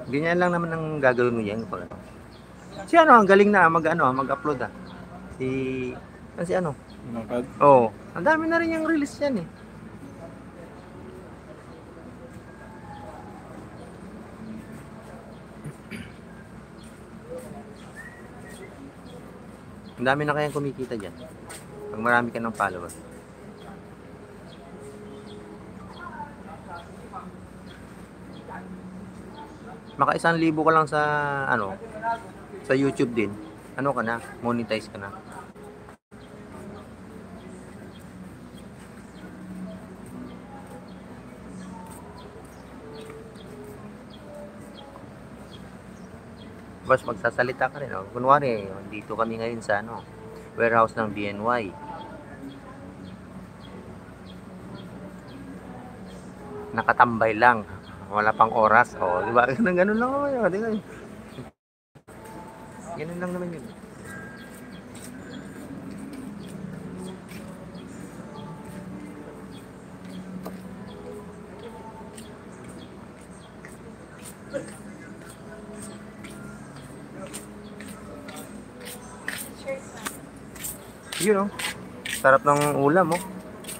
Ganyan lang naman ang gagawin mo yan. Pag, si ano, ang galing na mag-upload ah. Si, si ano? Oo. Ang dami na rin yung release yan eh. Ang dami na kayang kumikita dyan. Pag marami ka ng followers. Maka 1,000 ka lang sa ano, sa YouTube din. Ano ka na? Monetize ka na. Bas magsasalita ka rin. Oh. Kunwari, dito kami ngayon sa ano, warehouse ng BNY. Nakatambay lang. Wala pang oras. O, di ba? Ganun lang naman yun. Ganun lang naman yun. Yun, oh. Sarap ng ulam, oh.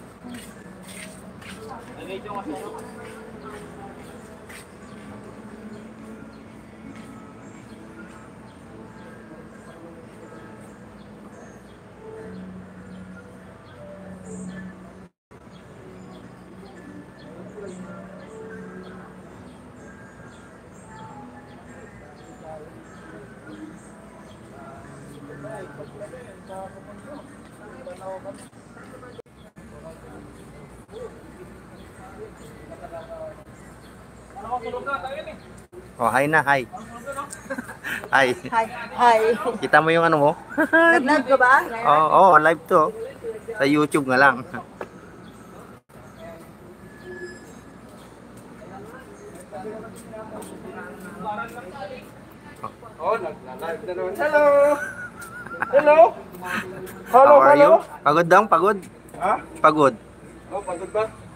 Oh, hi na, hi. Hi. Hi. Hi. Kita mo yung ano mo? Nag-live ka ba? Oo, live to. Sa YouTube nga lang. Oh, nag-live na naman. Hello! Hello! How are you? Pagod daw, pagod. Ha? Pagod. Oh, pagod ba?